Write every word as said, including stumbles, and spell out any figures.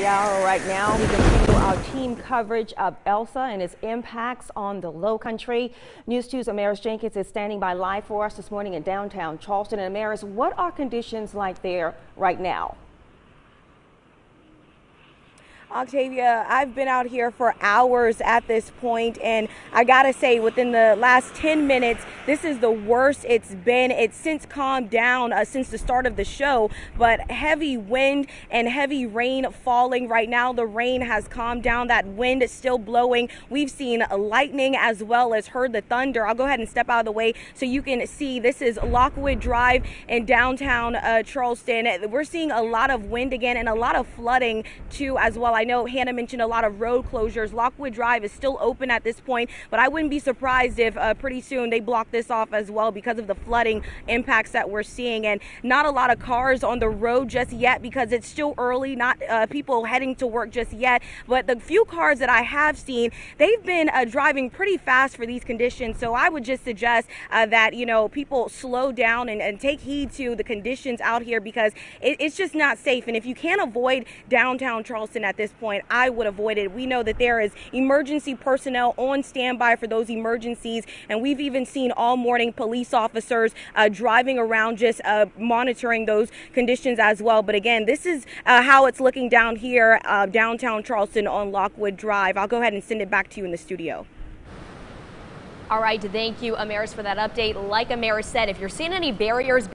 hour right now. We continue our team coverage of Elsa and its impacts on the Low Country. News two's Amaris Jenkins is standing by live for us this morning in downtown Charleston. And Amaris, what are conditions like there right now? Octavia, I've been out here for hours at this point, and I gotta say, within the last ten minutes, this is the worst it's been. It's since calmed down uh, since the start of the show, but heavy wind and heavy rain falling. Right now, the rain has calmed down. That wind is still blowing. We've seen lightning as well as heard the thunder. I'll go ahead and step out of the way so you can see. This is Lockwood Drive in downtown uh, Charleston. We're seeing a lot of wind again and a lot of flooding too as well. I know Hannah mentioned a lot of road closures. Lockwood Drive is still open at this point, but I wouldn't be surprised if uh, pretty soon they block this off as well because of the flooding impacts that we're seeing. And not a lot of cars on the road just yet because it's still early, not uh, people heading to work just yet. But the few cars that I have seen, they've been uh, driving pretty fast for these conditions. So I would just suggest uh, that, you know, people slow down and, and take heed to the conditions out here because it, it's just not safe. And if you can't avoid downtown Charleston at this point, I would avoid it. We know that there is emergency personnel on standby for those emergencies, and we've even seen all morning police officers uh, driving around just uh, monitoring those conditions as well. But again, this is uh, how it's looking down here uh, downtown Charleston on Lockwood Drive. I'll go ahead and send it back to you in the studio. All right, thank you, Amaris, for that update. Like Amaris said, if you're seeing any barriers